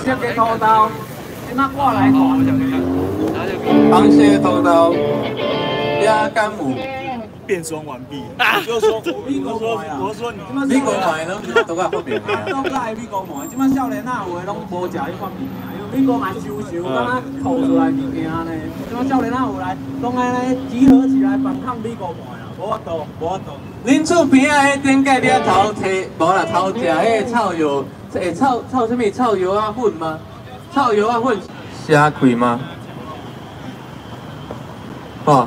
切个土豆，今仔我来看。 螃蟹头刀，鸭肝母。 变装完毕，你就说，我说你， 美国买拢都较方便啊。 都爱美国买，即摆少年仔有诶拢无食迄款物件，因为美国嘛收收，敢若吐出来物件呢。即摆少年仔有来，拢安尼集合起来反抗美国买啊，无法度，无法度。 恁厝边仔迄顶盖了头摕，无啦头食迄草药，草什么草药啊粉吗？草药啊粉，虾开吗？哦。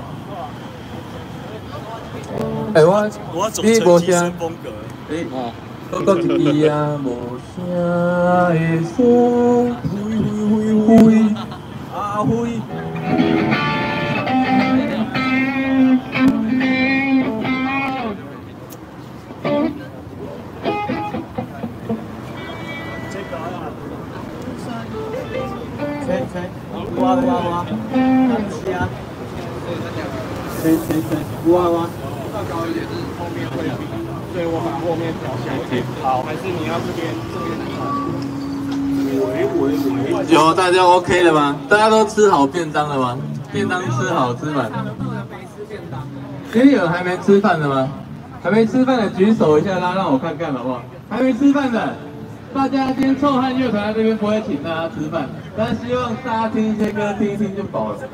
哎，我要走陈绮贞风格。 哎，讲一支啊，无声的声，灰啊灰。 哇，哇。 高一点，就是后面会比，所以我把后面调小一点。好，还是你要这边有大家 OK 了吗？大家都吃好便当了吗？便当吃好吃满。今天有还没吃饭的吗？还没吃饭的举手一下啦，让我看看好不好？还没吃饭的，大家今天臭汉乐团在这边不会请大家吃饭，但是希望大家听一些歌，听一听就饱了。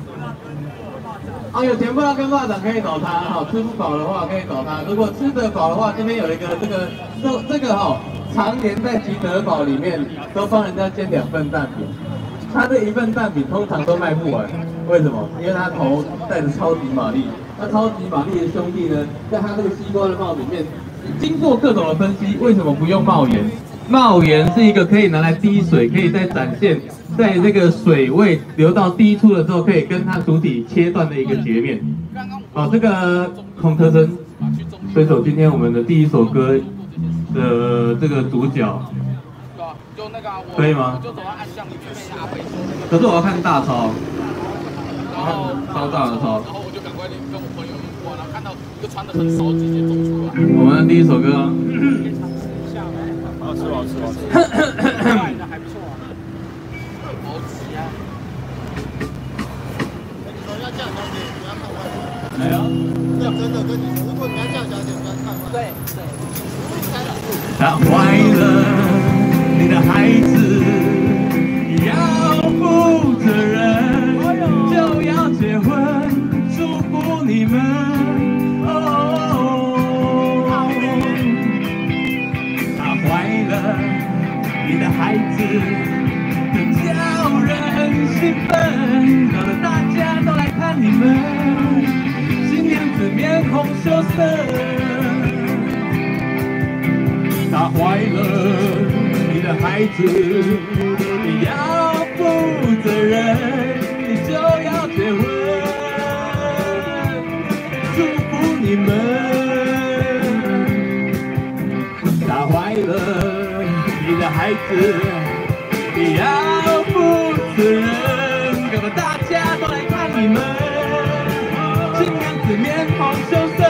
有甜不辣跟蚂蚱可以找他，好吃不饱的话可以找他。如果吃得饱的话，这边有一个这个常年在吉德堡里面都帮人家煎2份蛋饼，他这1份蛋饼通常都卖不完，为什么？因为他头带着超级玛丽，那超级玛丽的兄弟呢，在他这个西瓜的帽里面，经过各种的分析，为什么不用帽檐？帽檐是一个可以拿来滴水，可以再展现。 在这个水位流到低处的时候，可以跟它主体切断的一个截面。好，这个孔特森这首今天我们的第1首歌的这个主角，可以吗？可是我要看大钞，超大的钞。然后我就赶快跟我朋友路过，然后看到一个穿得很骚直接走出来。我们的第1首歌。好吃，好吃，好吃。还不错。 没有，要真的跟你说，如果你要这样讲，不要看嘛。对。 他坏了，你的孩子要负责任，就要结婚，祝福你们。他坏了，你的孩子叫人兴奋，搞得大家都来看你们。 面红羞涩，他坏了你的孩子，你要负责任，你就要结婚，祝福你们。他坏了你的孩子，你要负责任，搞得大家都来看你们。 面红羞涩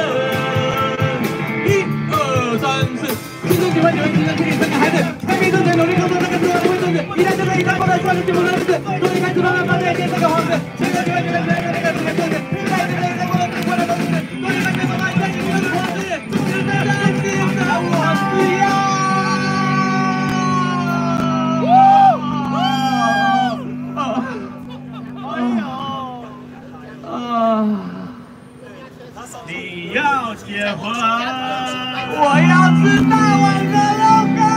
，1、2、3、4，青春喜欢你们，青春请你生个孩子，开明正确，努力工作，那个自我的位置，一代就在一代，不能算是幸福的日子，努力开始慢慢发展，变这个房子，青春喜欢你们，那个正确，一代就在一代，不能最快的日子，努力开始慢慢发展，幸福的房子，祝你们相信的我需要。 你要结婚，我要吃大碗的肉干。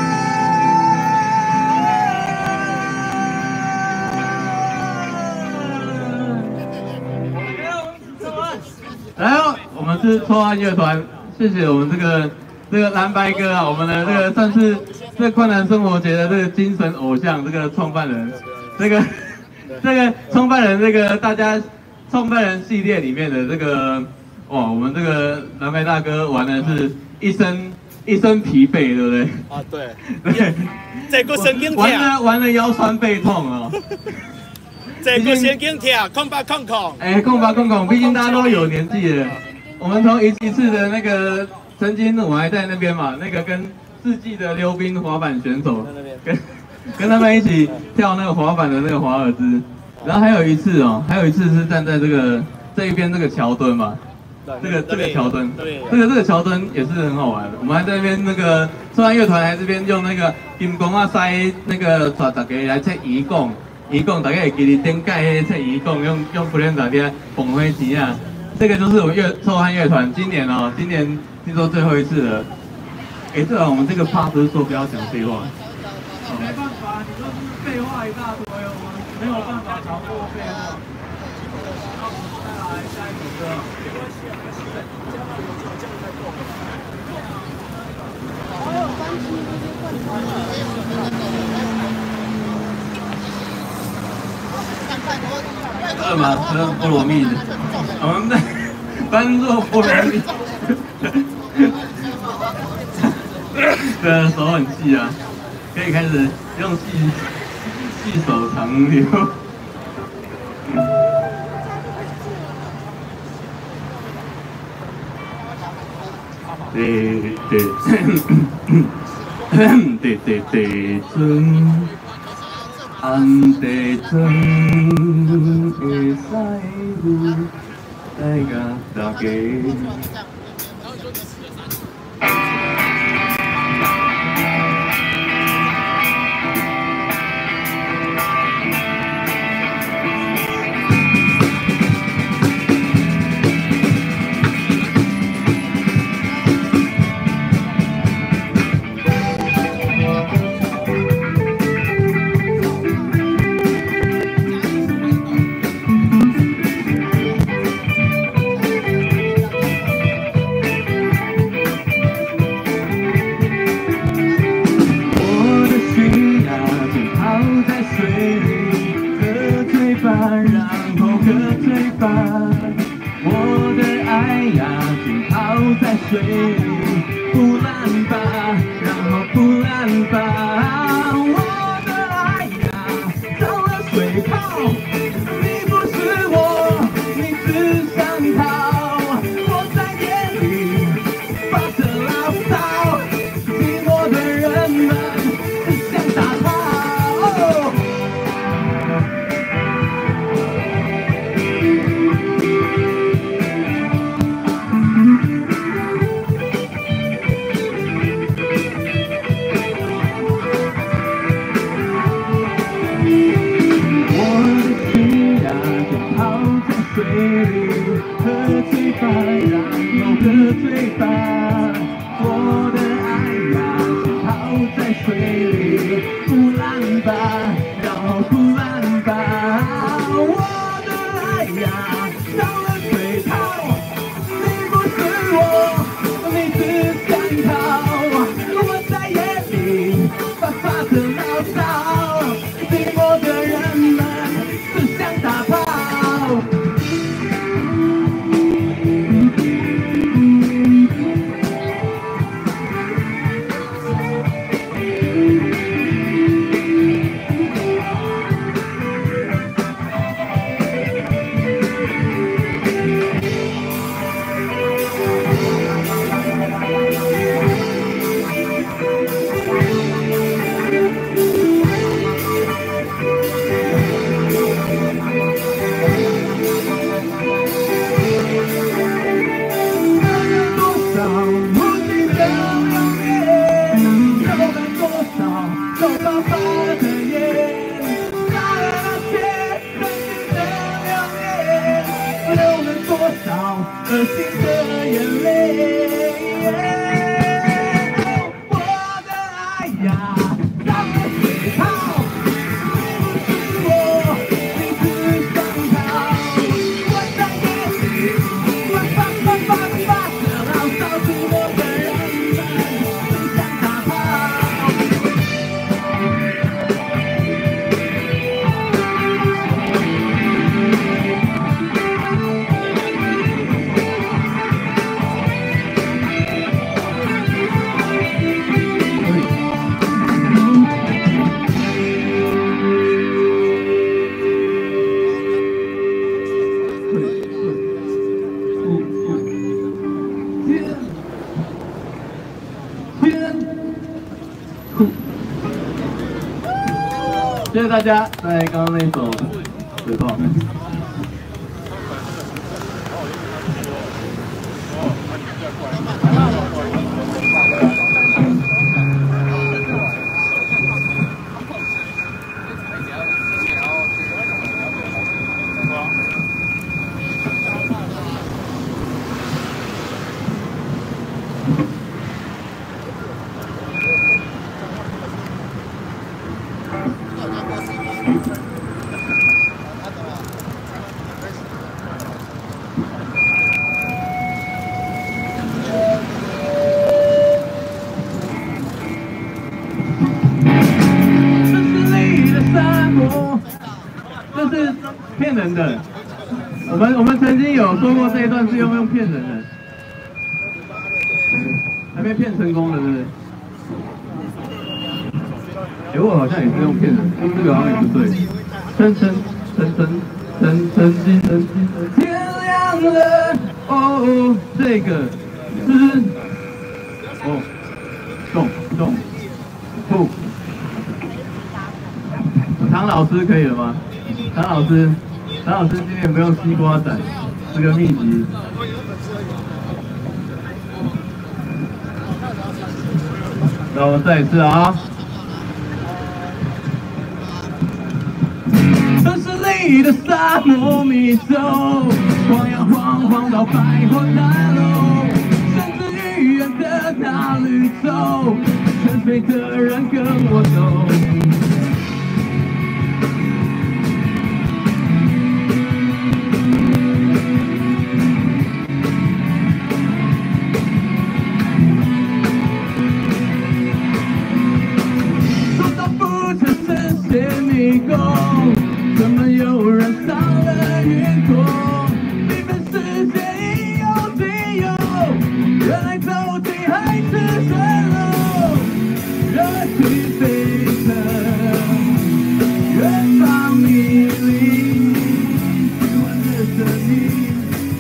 来哦，我们是臭汉乐团，谢谢我们这个蓝白哥啊，我们的这个算是这困难生活节的这个精神偶像，这个创办人，这个创办人，这个大家创办人系列里面的这个。 哇，我们这个蓝白大哥玩的是一身疲惫，对不对？ 啊，对，对，这个神经痛， 玩了腰酸背痛哦。 这个神经痛，空吧空空。 哎，空吧空空，毕竟大家都有年纪了。我们从一次的那个，曾经我还在那边嘛，那个跟世纪的溜冰滑板选手， 跟他们一起跳那个滑板的那个华尔兹。然后还有一次是站在这一边这个桥墩嘛，这个桥墩，这个桥墩也是很好玩的。我们还在那边那个说完乐团还这边用那个金光啊塞那个大家来测移拱，大家会记得顶盖测移拱用不练打的捧灰旗啊。这个就是我们臭汉乐团今年听说最后一次了。哎，对了，我们这个趴不是说不要讲废话。 没办法，你都是废话一大堆，我们没有办法逃过废话。然后再来下一首歌。没关系啊，没关系，这样有这样在做。还有番茄那些罐头。 饿吗？喝菠萝蜜的。我们在搬做菠萝蜜。对，手很细啊，可以开始用细手长流。地村，安地村的西路，大家。水里不烂吧，然后不烂吧，我的爱呀，遭了水泡，你不是我，你只想逃，我在夜里发着牢骚，寂寞的人们想打炮。 谢谢大家。在刚刚那一首嘴炮。这是骗人的，我们曾经有说过这一段是用骗人的，还没骗成功的，是不是？我好像也是用骗人，这个好像也不对。天亮了，哦，这个是不。唐老师可以了吗？唐老师今天不用西瓜仔，这个秘籍。那我们再一次啊！城市里的沙漠迷走，晃呀晃晃到百货大楼，甚至于远的大绿洲，沉睡的人跟我走。怎么有人上了云朵？你们世界应有尽有，原来走进还是水路，热气沸腾，远方迷离，余温的声音，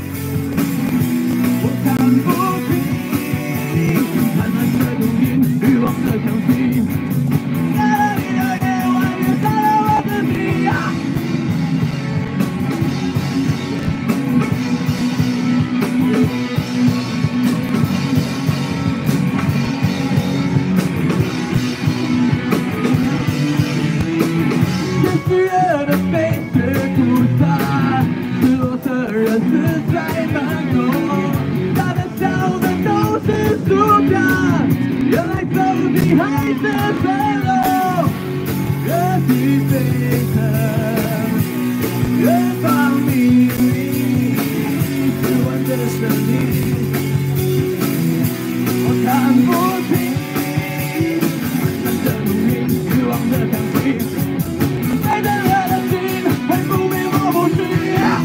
我看不清，漫漫的孤影，欲望的香气。原来走进还是水路，热气沸腾，远方迷离，失温的声音，我看不清，漫漫的路云，欲望的香气，爱的热的心，还不必我不需要。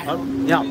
好，你好。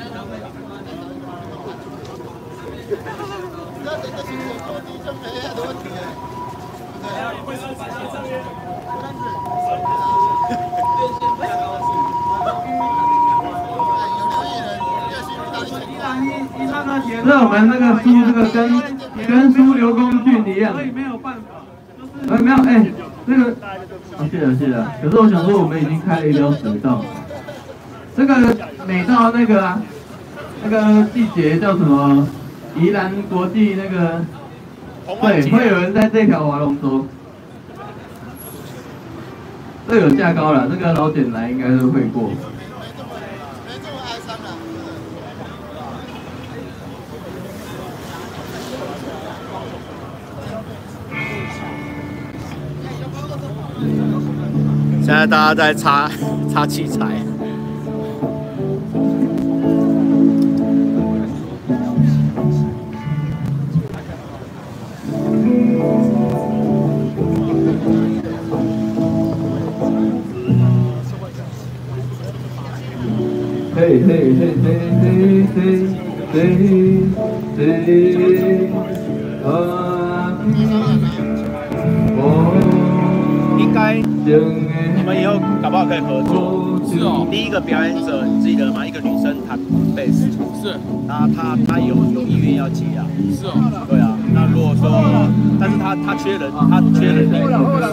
那我们那个书，这个跟书刘公俊一样，所以没有办法。没有，那个，是的。可是我想说，我们已经开了一条水道，这个每到那个季节叫什么？宜兰国际那个，会有人在这条划龙舟。这有架高了，这个老简来应该是会过。 现在大家在擦器材。 嘿， 应该你们以后搞不好可以合作。 是哦。 第一个表演者你记得吗？一个女生弹贝斯。 是。 她有意愿要接啊。 是哦。 对啊。那如果说，但是她缺人，她有缺人力。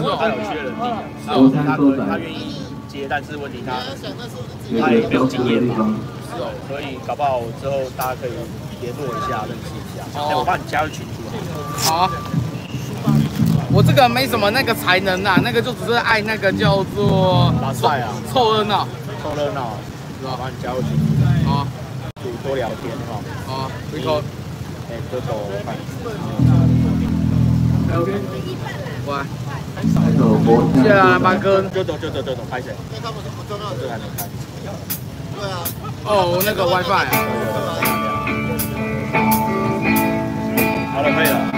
她愿意接，但是问题她也没有经验嘛。所以搞不好之后大家可以联络一下，认识一下。我帮你加入群组。 好啊。我这个没什么那个才能啊，那个就只是爱那个叫做拉赛啊， 凑热闹， 是吧？把你加入群组。 好， 多聊天哈。 好，一口。 哥哥， 喂。谢啊，马哥。 就走，拍谁？这还没开。对啊。 哦，那个 WiFi 啊。 好了，可以了。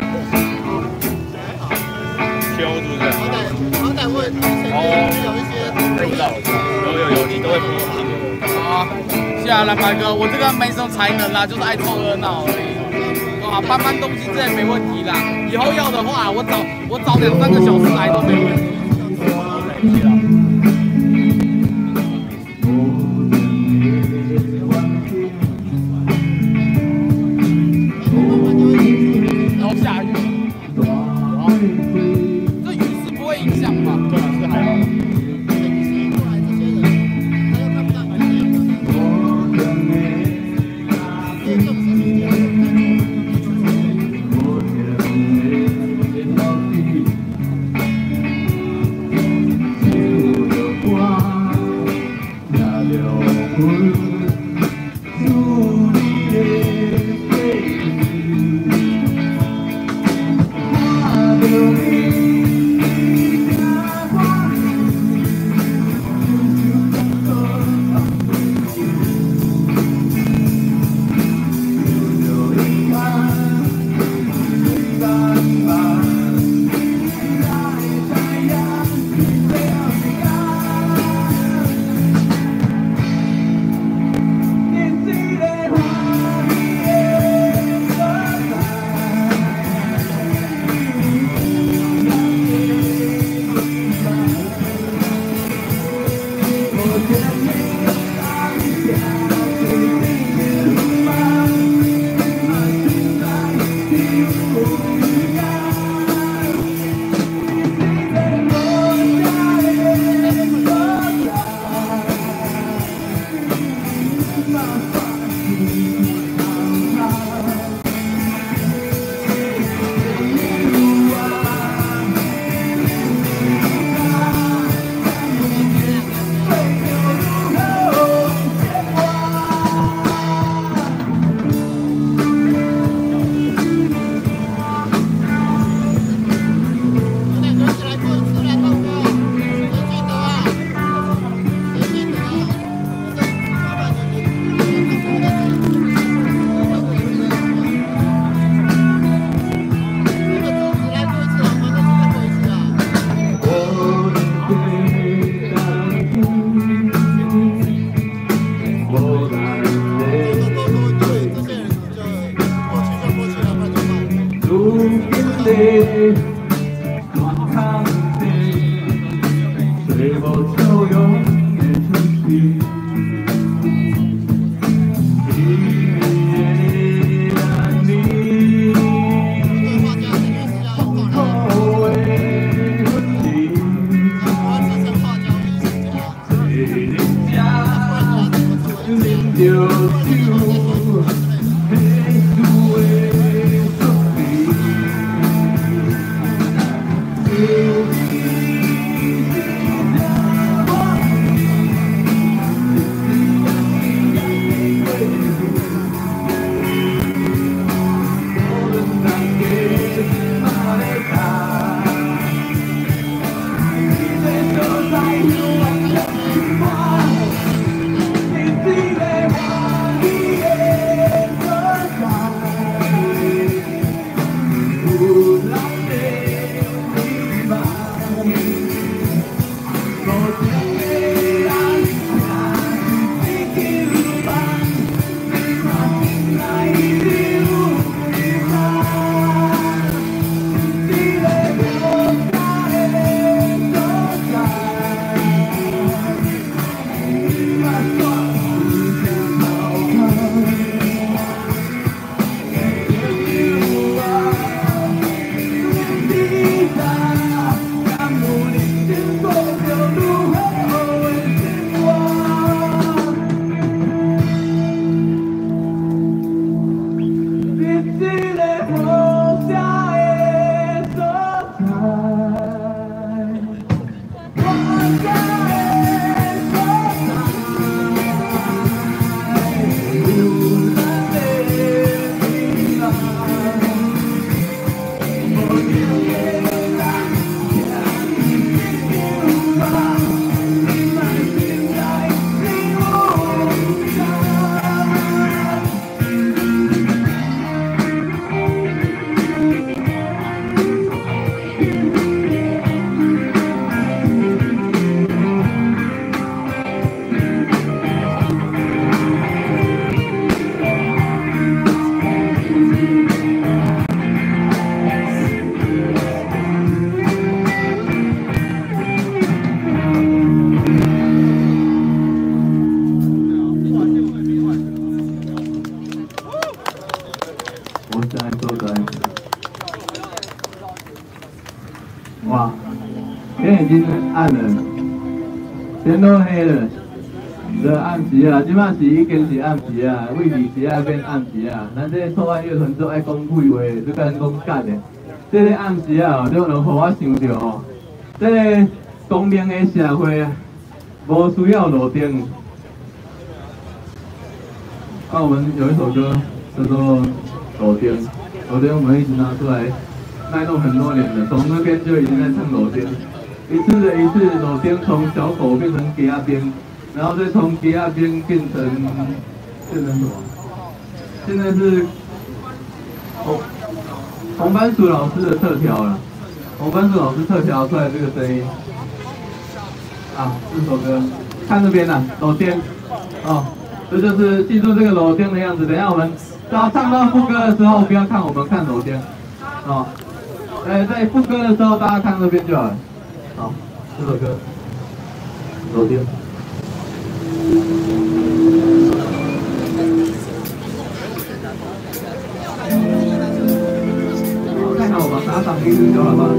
修是不是？好歹问。有一些。我知道，有，你都会播。 好，谢啊，蓝白哥，我这个没什么才能啦，就是爱凑热闹而已。啊，搬东西这也没问题啦。以后要的话，我找2、3个小时来都没问题。然后下雨，这雨是不会影响吧？ 对啊，是还好。 哇，天已经暗了，天都黑了，就暗时啊，即摆是已经是暗时啊，位置是爱变暗时啊。咱这错爱乐团做爱讲废话，就甲咱讲假的。这个暗时啊，就能互我想到吼，这个公平的社会啊，无需要路灯。啊，我们有一首歌叫做《路灯》，路灯我们一直拿出来。卖弄很多年了，从那边就已经在唱路灯，一次的一次路灯从小狗变成鸡鸭边，然后再从鸡鸭边变成什么？现在是红番薯老师的特调了，红番薯老师特调出来这个声音。啊，这首歌看这边呐，路灯，哦，这就是记住这个路灯的样子。等一下我们到唱到副歌的时候，不要看我们，看路灯，哦。在副歌的时候，大家看这边就好了。好，这首歌，路灯。看看我把打赏给你交了吧。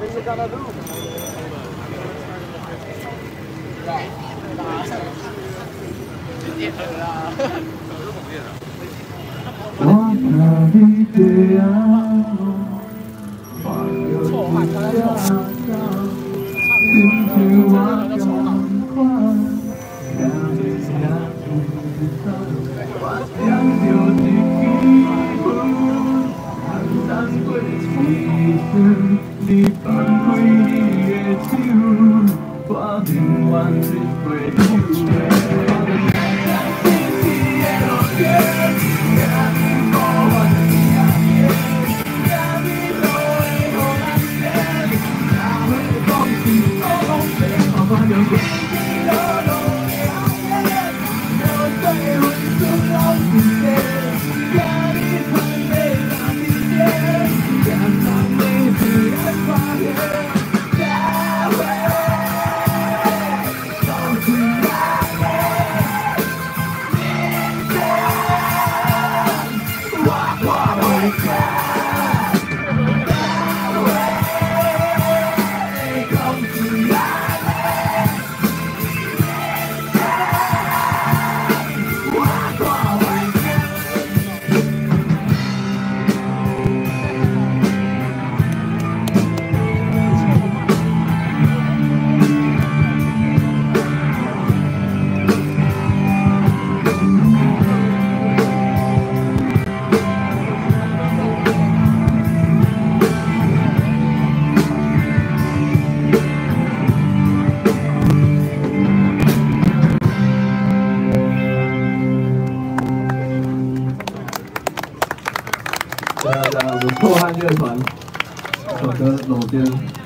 破汉乐团首歌《楼间》。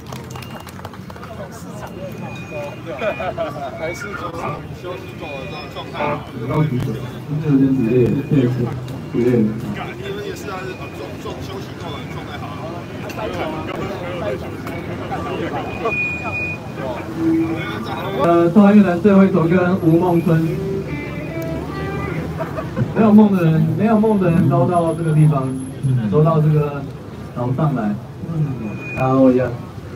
还是就是休息够了这种状态。 刚举手，有点之类的，对，之类的。 你们也是啊，休息够了，状态好。 破汉乐团最后一首歌《吴梦春》。没有梦的人都到这个地方，都到这个岛上来，然后一样。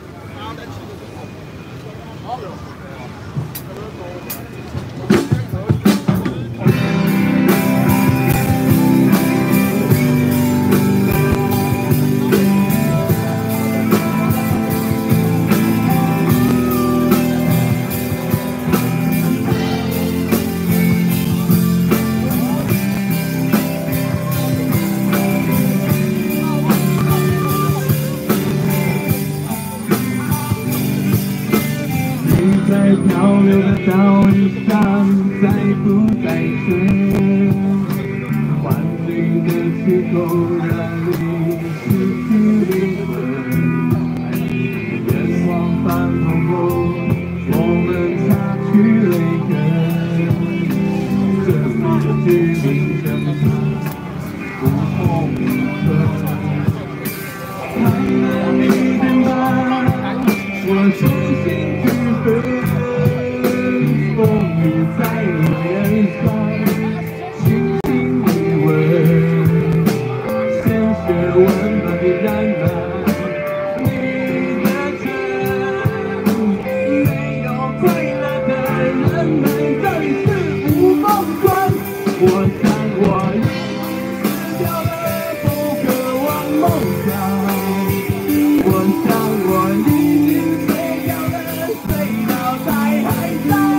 在漂流的岛屿上，再不再追，欢愉的邂逅让你失去灵魂。愿望翻红后，我们擦去泪痕，这里的居民正常不梦村。还能一点吧，我重新去飞。风雨在脸上轻轻一吻，鲜血温暖地染了你的唇。没有快乐的人们，这里是无梦村。我想我已经死掉了，不渴望梦想。我想我已经睡掉了，睡到在海上。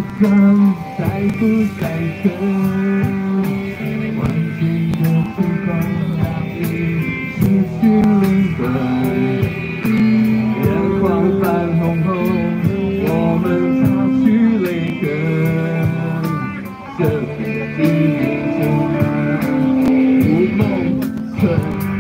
想在不在这？完全的时光让你失去灵魂。眼眶泛红红，我们擦去泪痕。这片记忆充满如梦村。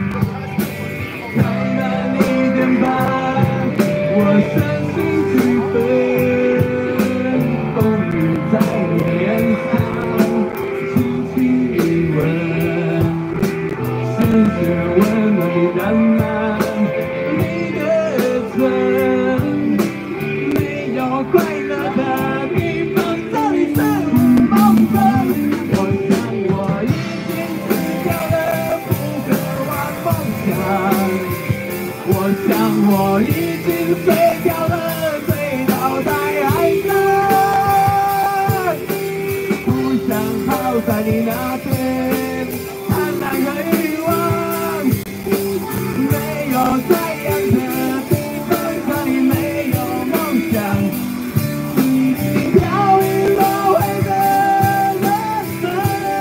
看淡一点吧，我深信剧本。风雨在你脸上轻轻一吻，世界温暖地染满你的唇。没有快乐的地方，这里是梦村。我想我已经死掉了，不渴望梦想。我想我已经碎掉了，醉倒在海上。不想泡在你那边，贪婪和欲望。没有太阳的地方，这里没有梦想。你飘逸落灰的人生，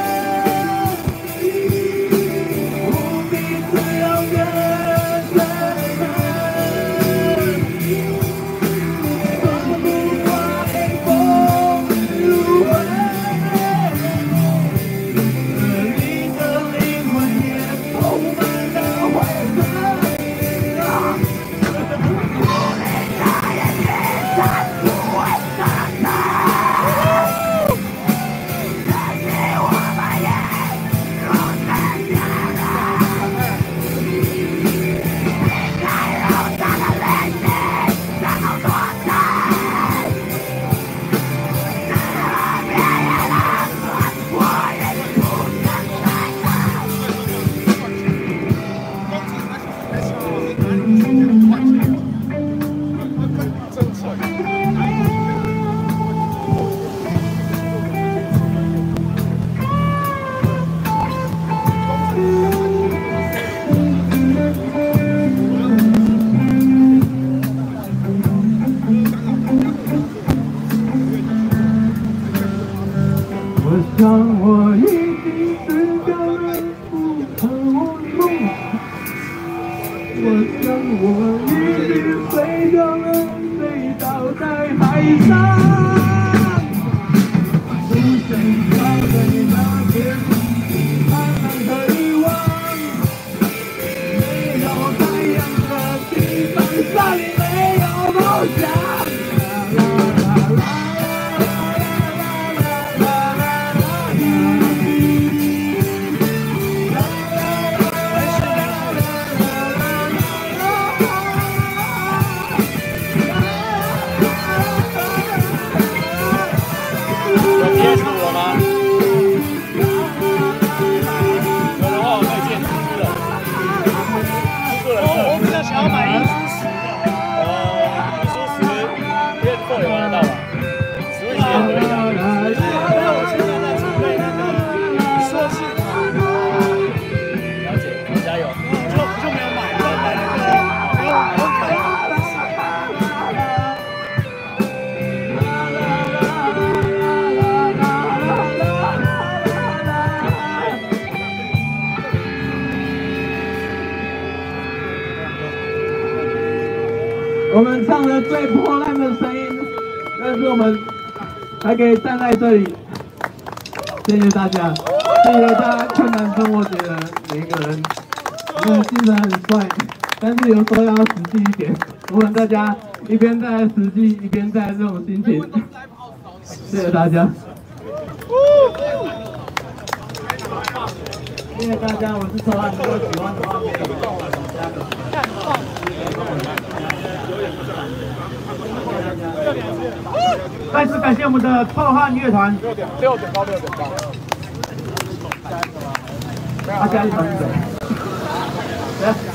无比自由的人生。风不挂黑风如灰，你的灵魂也充满了灰色。我想我已经死掉了，不渴望梦想。我想我已经碎掉了，醉倒在海上。不想靠在你那边，贪婪和欲望。没有太阳的地方，这里没有梦想。 想要买1输10的，1输10，月购也玩得到吧？Switch也可以啊。没有，我现在在准备那个设计。了解，加油。就没有买，没有买那个，没有买。 我们唱了最破烂的声音，但是我们还可以站在这里。谢谢大家，谢谢大家困难生活节的每一个人。我们精神很帅，但是有时候要实际一点。我们大家一边在实际，一边在这种心情。谢谢大家。谢谢大家，我是臭汉，如果喜欢的话可以帮我加个。再次感谢我们的臭汉乐团，6点高。他下一团是谁？